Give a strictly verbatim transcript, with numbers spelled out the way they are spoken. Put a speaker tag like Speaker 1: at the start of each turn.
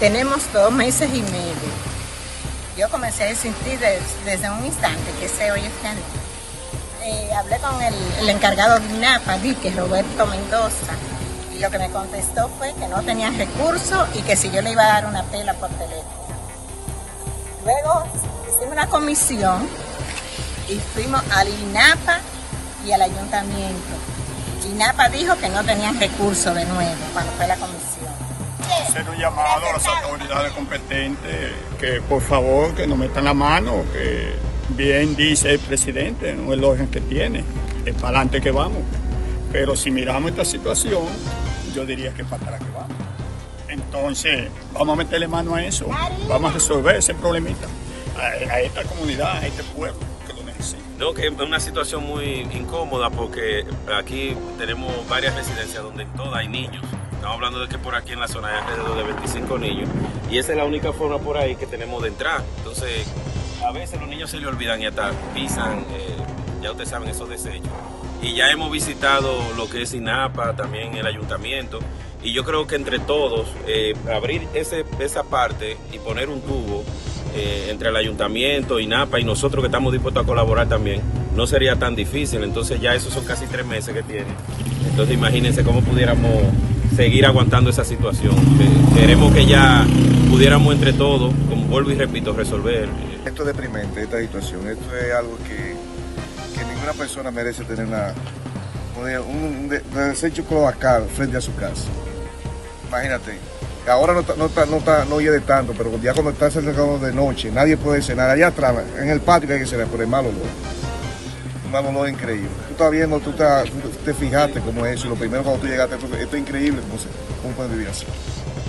Speaker 1: Tenemos dos meses y medio. Yo comencé a sentir des, desde un instante que se oye este anuncio. Eh, hablé con el, el encargado de INAPA, que es Roberto Mendoza, y lo que me contestó fue que no tenían recursos y que si yo le iba a dar una pela por teléfono. Luego hicimos una comisión y fuimos al INAPA y al ayuntamiento. INAPA dijo que no tenían recursos de nuevo cuando fue la comisión.
Speaker 2: Hacer un llamado a las autoridades competentes que por favor que nos metan la mano, que bien dice el presidente, no es el orden que tiene, es para adelante que vamos. Pero si miramos esta situación, yo diría que es para atrás que vamos. Entonces, vamos a meterle mano a eso, vamos a resolver ese problemita a, a esta comunidad, a este pueblo que lo necesita.
Speaker 3: No, que es una situación muy incómoda porque aquí tenemos varias residencias donde en todas hay niños. Estamos hablando de que por aquí en la zona hay alrededor de veinticinco niños y esa es la única forma por ahí que tenemos de entrar. Entonces, a veces los niños se les olvidan y hasta pisan, eh, ya ustedes saben, esos desechos. Y ya hemos visitado lo que es INAPA, también el ayuntamiento, y yo creo que entre todos, eh, abrir ese, esa parte y poner un tubo eh, entre el ayuntamiento, INAPA y nosotros que estamos dispuestos a colaborar también, no sería tan difícil. Entonces ya esos son casi tres meses que tiene. Entonces imagínense cómo pudiéramos seguir aguantando esa situación. Queremos que ya pudiéramos entre todos, como vuelvo y repito, resolver.
Speaker 4: Esto es deprimente, esta situación. Esto es algo que, que ninguna persona merece tener una, un, un desecho cloacal frente a su casa. Imagínate, ahora no, está, no, está, no, está, no hiede tanto, pero ya cuando está cercano de noche, nadie puede cenar. Allá atrás, en el patio que hay que cenar, por el mal olor. Un mal olor increíble. Tú estás viendo, tú, estás, tú te fijaste cómo es eso. Lo primero cuando tú llegaste, esto es increíble cómo, se, cómo pueden vivir así.